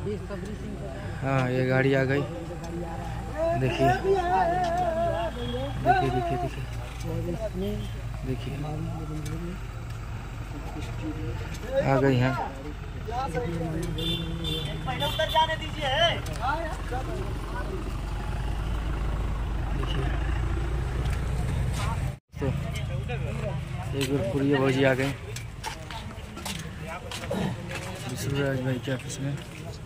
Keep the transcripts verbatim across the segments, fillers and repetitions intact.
हाँ ये गाड़ी आ गई, देखिए देखिए देखिए देखिए देखिए आ गई हैं। तो एक बार पूरी भौजी आ गई विष्णुराज भाई के ऑफिस में।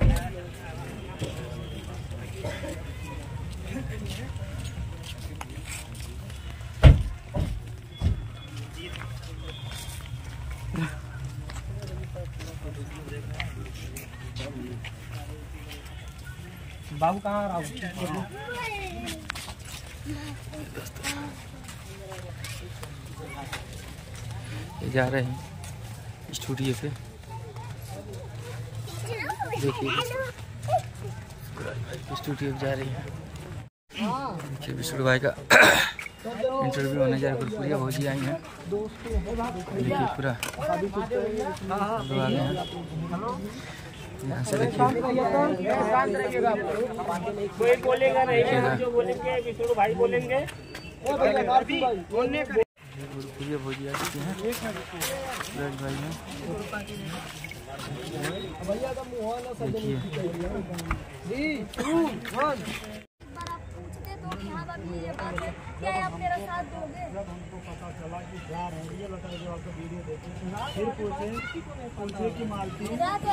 बाबू कहाँ रहा? जा रहे हैं स्टूडियो पे, देखिए स्टूडियो पे जा रही है। देखिए विष्णु भाई का इंटरव्यू होने जा रहा है। गुरपुरिया भौजी आई हैं, देखिए पूरा लोग आ गए हैं यहाँ से। देखिए कोई बोलेगा नहीं, जो बोलेंगे विष्णु भाई बोलेंगे। गुरपुरिया भौजी आ चुके हैं सूरज भाई हैं। देखिए क्या आप मेरा साथ दोगे? फिर पूछे पूछे कि मालती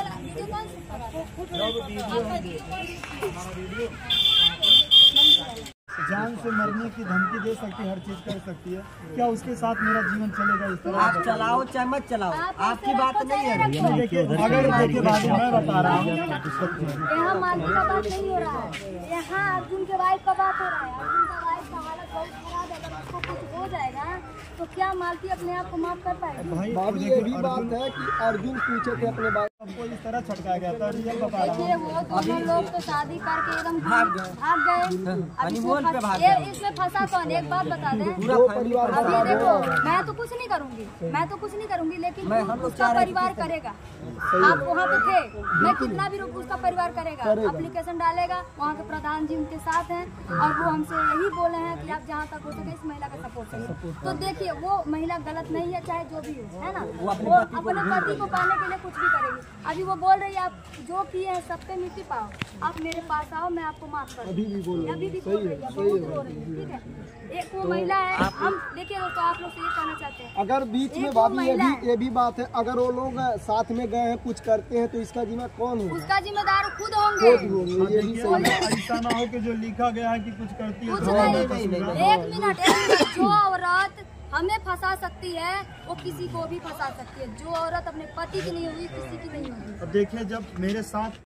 जान से मरने की धमकी दे सकती है, हर चीज कर सकती है। क्या उसके साथ मेरा जीवन चलेगा इस तरह? आप चलाओ चाहे मत चलाओ, आपकी बात नहीं है। देखिए अगर देखिए बाद में मैं बता रहा हूँ, यहाँ मालती का बात नहीं हो रहा है, यहाँ अर्जुन के वाइफ का बात हो रहा है। अर्जुन का वाइफ का हालत बहुत खराब है, अगर उसको कुछ हो जाएगा तो क्या मालती अपने आप को माफ कर पाएगी? भाई ये भी बात है कि अर्जुन पूछे थे अपने भाई को, इस तरह छटकाया गया था। रियल बता रहा हूँ, देखिए वो दोनों लोग तो शादी करके एकदम भाग गए भाग गए हनीमून पे भाग ये इसमें फंसा कौन? एक बात बता दें, अभी देखो मैं तो कुछ नहीं करूंगी, मैं तो कुछ नहीं करूंगी, लेकिन उसका परिवार करेगा। आप वहाँ पे थे, मैं कितना भी रुक उसका परिवार करेगा, एप्लीकेशन डालेगा, वहाँ के प्रधान जी उनके साथ हैं और वो हमसे यही बोले हैं कि आप जहाँ तक हो सके इस महिला का सपोर्ट करें। तो देखिए वो महिला गलत नहीं है, चाहे जो भी हो, है ना, वो अपने पति को पाने के लिए कुछ भी करेगी। अभी वो बोल रही है आप जो किए हैं सब पे मिट्टी पाओ, आप मेरे पास आओ, मैं आपको माफ कर दूँ। अभी भी बोल रही है, बहुत रो रही है, ठीक है। एक वो महिला है, हम देखिए तो आप लोग से ये कहना चाहते हैं, अगर बीच में भाभी ये भी ये भी बात है, अगर वो लोग साथ में गए हैं कुछ करते हैं तो इसका जिम्मेदार कौन होगा? उसका जिम्मेदार खुद होंगे। ये भी ऐसा ना हो कि जो लिखा गया है कि कुछ करती है। कुछ नहीं, एक मिनट एक मिनट जो औरत हमें फंसा सकती है वो किसी को भी फंसा सकती है। जो औरत अपने पति की नहीं होगी किसी की नहीं होगी। अब देखिए जब मेरे साथ